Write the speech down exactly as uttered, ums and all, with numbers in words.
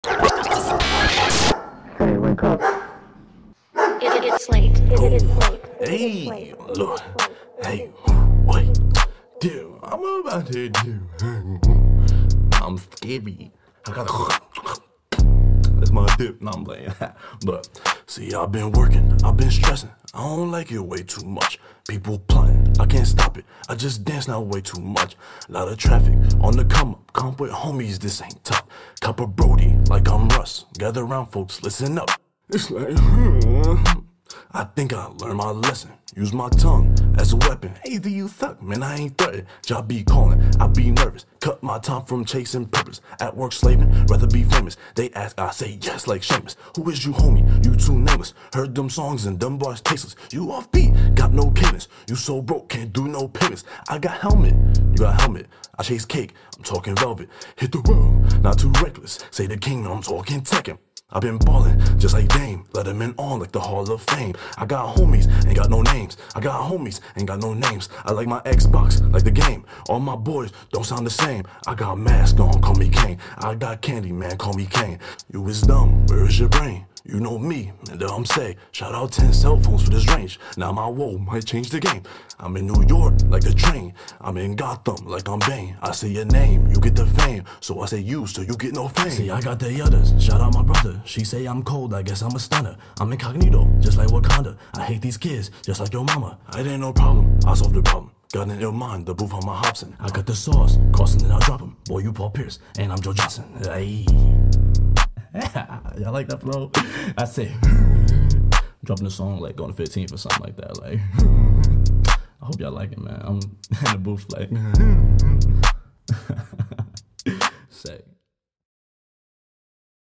Hey, wake up. It, it's late. It, it is late. It, Hey, late. look. Hey, wait. Dude, I'm about to do. I'm scary. I gotta. That's my dip. No, I'm playing. But, see, I've been working. I've been stressing. I don't like it way too much. People plotting. I can't stop it. I just dance now way too much. Lot of traffic on the come up. Come with homies, this ain't tough. Cup of Brody, like I'm Russ. Gather around, folks, listen up. It's like, I think I learned my lesson. Use my tongue as a weapon. Hey, do you thug? Man, I ain't threatened. Job be calling, I be nervous. Cut my time from chasing purpose. At work slaving, rather be famous. They ask, I say yes like Seamus. Who is you, homie? You too nameless. Heard them songs and them bars tasteless. You off beat, got no cadence. You so broke, can't do no payments. I got helmet, you got helmet. I chase cake, I'm talking velvet. Hit the road, not too reckless. Say the king, I'm talking Tekken. I've been ballin' just like Dame, let him in on like the Hall of Fame. I got homies, ain't got no names. I got homies, ain't got no names. I like my Xbox, like the game. All my boys don't sound the same. I got mask on, call me Kane. I got candy, man, call me Kane. You is dumb, where is your brain? You know me, and I'm say, shout out ten cell phones for this range. Now my woe might change the game. I'm in New York, like the train. I'm in Gotham, like I'm Bane. I say your name, you get the fame. So I say you, so you get no fame. See, I got the others, shout out my brother. She say I'm cold, I guess I'm a stunner. I'm incognito, just like Wakanda. I hate these kids, just like your mama. It ain't no problem, I solve the problem. Got in your mind, the booth on my Hobson. I got the sauce, crossing and I'll drop him. Boy, you Paul Pierce, and I'm Joe Johnson. Hey. Y'all like that flow? I say dropping the song like on the fifteenth or something like that. Like, I hope y'all like it, man. I'm in the booth like say.